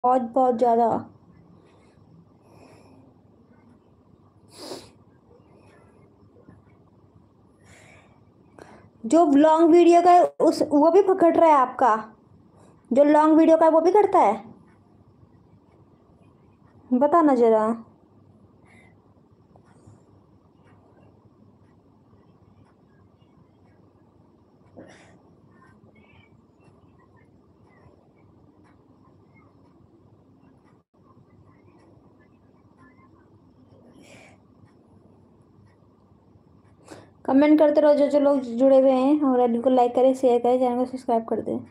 बहुत बहुत ज़्यादा। जो लॉन्ग वीडियो का है उस वो भी पकड़ रहा है आपका? जो लॉन्ग वीडियो का है वो भी करता है? बताना जरा। कमेंट करते रहो जो जो लोग जुड़े हुए हैं, और वीडियो को लाइक करें, शेयर करें, चैनल को सब्सक्राइब कर दें।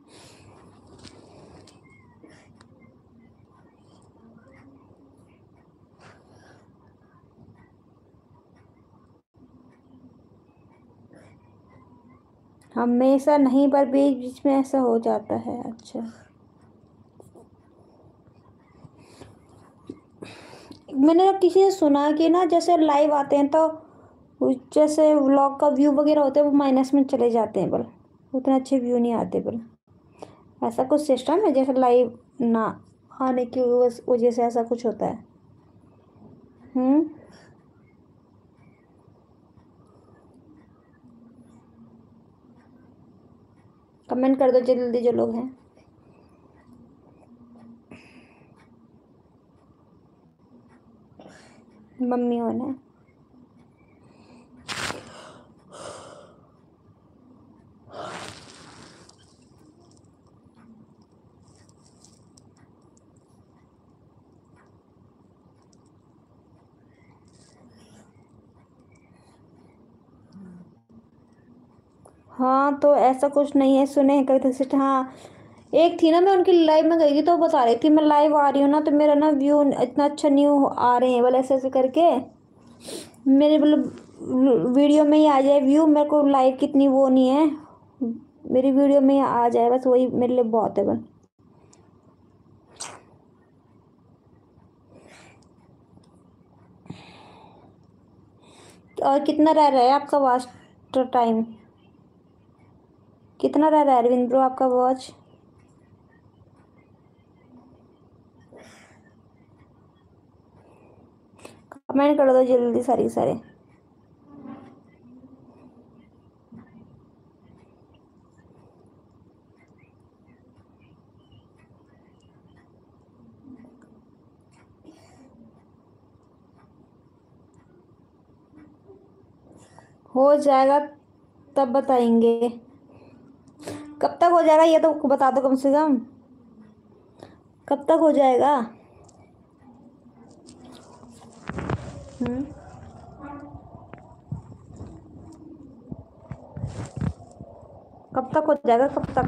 हमेशा नहीं, पर बीच बीच में ऐसा हो जाता है। अच्छा, मैंने ना किसी से सुना कि ना जैसे लाइव आते हैं तो जैसे व्लॉग का व्यू वगैरह होते हैं वो माइनस में चले जाते हैं, बल उतने अच्छे व्यू नहीं आते बल। ऐसा कुछ सिस्टम है जैसे लाइव ना आने की वजह से ऐसा कुछ होता है? हम्म। कमेंट कर दो जल्दी जो लोग हैं। मम्मी होना है। हाँ, तो ऐसा कुछ नहीं है, सुने हैं कविता सिस्टर, हाँ। एक थी ना, मैं उनकी लाइव में गई थी तो वो बता रही थी मैं लाइव आ रही हूँ ना तो मेरा ना व्यू इतना अच्छा नहीं आ रहे हैं, बोले ऐसे ऐसे करके मेरे मतलब वीडियो में ही आ जाए व्यू, मेरे को लाइव कितनी वो नहीं है, मेरी वीडियो में ही आ जाए बस, वही मेरे लिए बहुत है बस। और कितना रह रहा है आपका वॉच टाइम? कितना रह रहा है अरविंद ब्रो आपका वॉच? कमेंट कर दो जल्दी सारी सारे। हो जाएगा तब बताएंगे। कब तक हो जाएगा ये तो बता दो कम से कम, कब तक हो जाएगा? हम्म। कब तक हो जाएगा, कब तक?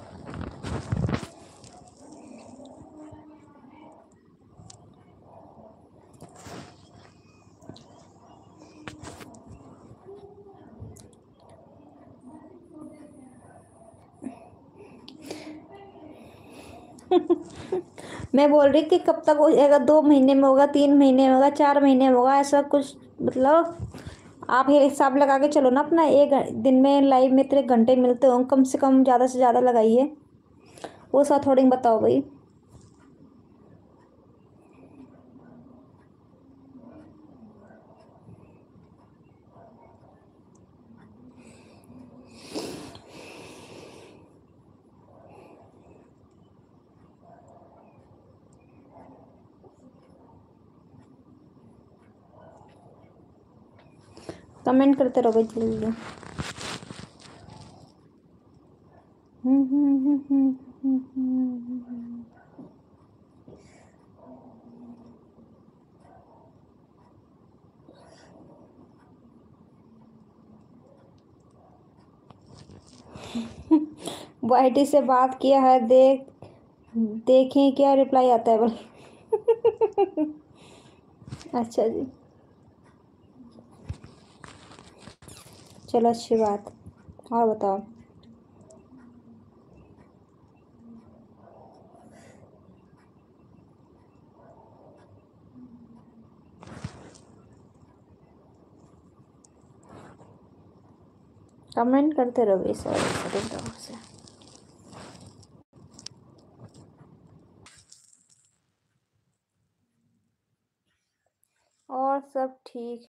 मैं बोल रही कि कब तक हो जाएगा, 2 महीने में होगा, 3 महीने में होगा, 4 महीने में होगा, ऐसा कुछ मतलब आप ये हिसाब लगा के चलो ना अपना। एक दिन में लाइव में इतने घंटे मिलते हो, कम से ज़्यादा लगाइए, वो सब थोड़ी बताओ भाई। कमेंट करते रहो भाई जल्दी। वाईटी से बात किया है, देखें क्या रिप्लाई आता है बोल। अच्छा जी, चलो अच्छी बात। और बताओ। कमेंट करते रहो भाई सर से। और सब ठीक।